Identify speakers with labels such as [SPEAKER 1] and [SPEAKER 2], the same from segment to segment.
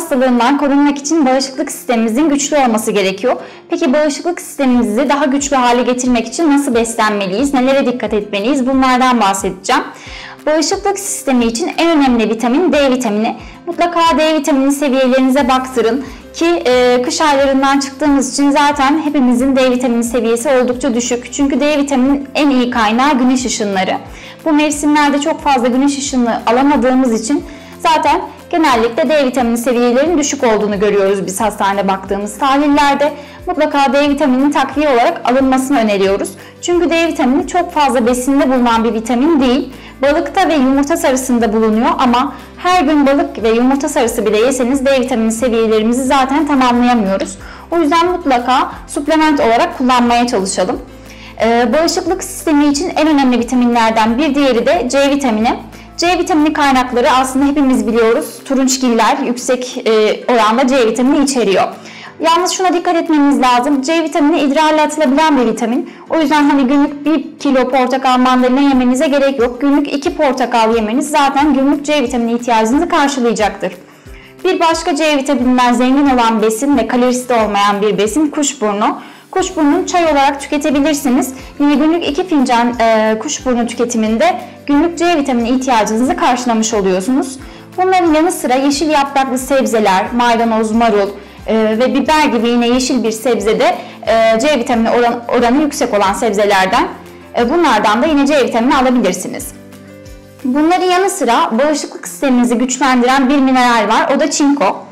[SPEAKER 1] hastalığından korunmak için bağışıklık sistemimizin güçlü olması gerekiyor. Peki bağışıklık sistemimizi daha güçlü hale getirmek için nasıl beslenmeliyiz, nelere dikkat etmeliyiz? Bunlardan bahsedeceğim. Bağışıklık sistemi için en önemli vitamin D vitamini. Mutlaka D vitamini seviyelerinize baktırın ki kış aylarından çıktığımız için zaten hepimizin D vitamini seviyesi oldukça düşük. Çünkü D vitaminin en iyi kaynağı güneş ışınları. Bu mevsimlerde çok fazla güneş ışını alamadığımız için zaten genellikle D vitamini seviyelerinin düşük olduğunu görüyoruz biz hastanede baktığımız tahlillerde. Mutlaka D vitamini takviye olarak alınmasını öneriyoruz. Çünkü D vitamini çok fazla besinde bulunan bir vitamin değil. Balıkta ve yumurta sarısında bulunuyor ama her gün balık ve yumurta sarısı bile yeseniz D vitamini seviyelerimizi zaten tamamlayamıyoruz. O yüzden mutlaka suplement olarak kullanmaya çalışalım. Bağışıklık sistemi için en önemli vitaminlerden bir diğeri de C vitamini. C vitamini kaynakları aslında hepimiz biliyoruz. Turunçgiller yüksek oranda C vitamini içeriyor. Yalnız şuna dikkat etmemiz lazım. C vitamini idrarla atılabilen bir vitamin. O yüzden hani günlük 1 kilo portakal mandalina yemenize gerek yok. Günlük 2 portakal yemeniz zaten günlük C vitamini ihtiyacınızı karşılayacaktır. Bir başka C vitamininden zengin olan besin ve kalorisi de olmayan bir besin kuşburnu. Kuşburnunu çay olarak tüketebilirsiniz. Yine günlük 2 fincan kuşburnu tüketiminde günlük C vitamini ihtiyacınızı karşılamış oluyorsunuz. Bunların yanı sıra yeşil yapraklı sebzeler, maydanoz, marul ve biber gibi yine yeşil bir sebzede C vitamini oranı yüksek olan sebzelerden bunlardan da yine C vitamini alabilirsiniz. Bunların yanı sıra bağışıklık sisteminizi güçlendiren bir mineral var. O da çinko.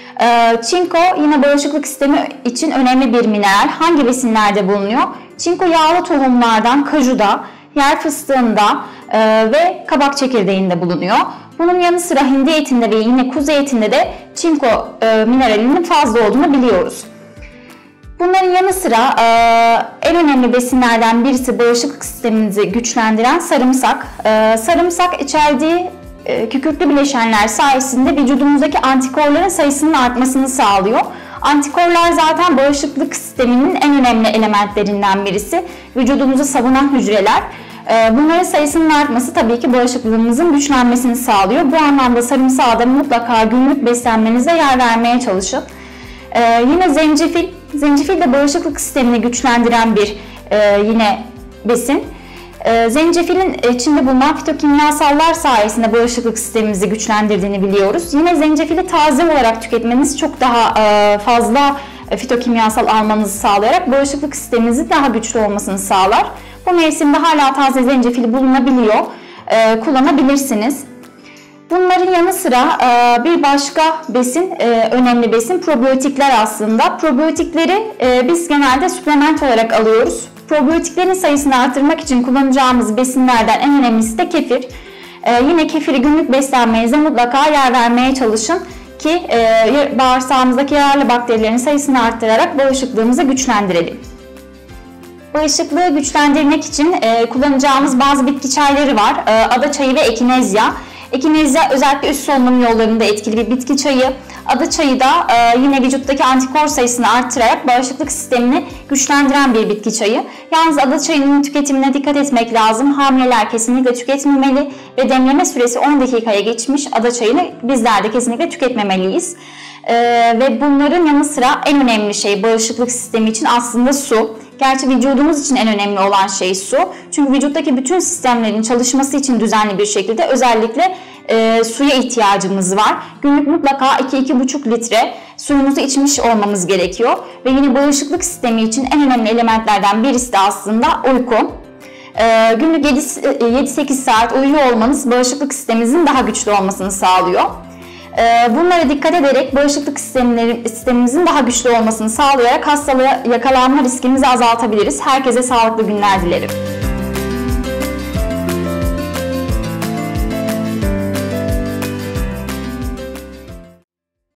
[SPEAKER 1] Çinko yine bağışıklık sistemi için önemli bir mineral. Hangi besinlerde bulunuyor? Çinko yağlı tohumlardan kajuda, yer fıstığında ve kabak çekirdeğinde bulunuyor. Bunun yanı sıra hindi etinde ve yine kuzu etinde de çinko mineralinin fazla olduğunu biliyoruz. Bunların yanı sıra en önemli besinlerden birisi bağışıklık sistemimizi güçlendiren sarımsak. Sarımsak içerdiği kükürtlü bileşenler sayesinde vücudumuzdaki antikorların sayısının artmasını sağlıyor. Antikorlar zaten bağışıklık sisteminin en önemli elementlerinden birisi. Vücudumuzu savunan hücreler. Bunların sayısının artması tabii ki bağışıklığımızın güçlenmesini sağlıyor. Bu anlamda sarımsağı da mutlaka günlük beslenmenize yer vermeye çalışın. Yine zencefil. Zencefil de bağışıklık sistemini güçlendiren bir yine besin. Zencefilin içinde bulunan fitokimyasallar sayesinde bağışıklık sistemimizi güçlendirdiğini biliyoruz. Yine zencefili taze olarak tüketmeniz çok daha fazla fitokimyasal almanızı sağlayarak bağışıklık sisteminizin daha güçlü olmasını sağlar. Bu mevsimde hala taze zencefil bulunabiliyor, kullanabilirsiniz. Bunların yanı sıra bir başka besin, önemli besin probiyotikler aslında. Probiyotikleri biz genelde suplement olarak alıyoruz. Probiyotiklerin sayısını artırmak için kullanacağımız besinlerden en önemlisi de kefir. Yine kefiri günlük beslenmenize mutlaka yer vermeye çalışın ki bağırsağımızdaki yararlı bakterilerin sayısını arttırarak bağışıklığımızı güçlendirelim. Bağışıklığı güçlendirmek için kullanacağımız bazı bitki çayları var. Ada çayı ve ekinezya. Ekinezya özellikle üst solunum yollarında etkili bir bitki çayı. Ada çayı da yine vücuttaki antikor sayısını arttırarak bağışıklık sistemini güçlendiren bir bitki çayı. Yalnız ada çayının tüketimine dikkat etmek lazım. Hamileler kesinlikle tüketmemeli ve demleme süresi 10 dakikaya geçmiş ada çayını bizler de kesinlikle tüketmemeliyiz. Ve bunların yanı sıra en önemli şey bağışıklık sistemi için aslında su. Gerçi vücudumuz için en önemli olan şey su. Çünkü vücuttaki bütün sistemlerin çalışması için düzenli bir şekilde özellikle suya ihtiyacımız var. Günlük mutlaka 2-2,5 litre suyumuzu içmiş olmamız gerekiyor. Ve yine bağışıklık sistemi için en önemli elementlerden birisi de aslında uyku. Günlük 7-8 saat uyuyor olmanız bağışıklık sisteminizin daha güçlü olmasını sağlıyor. Bunlara dikkat ederek bağışıklık sistemimizin daha güçlü olmasını sağlayarak hastalığa yakalanma riskimizi azaltabiliriz. Herkese sağlıklı günler dilerim.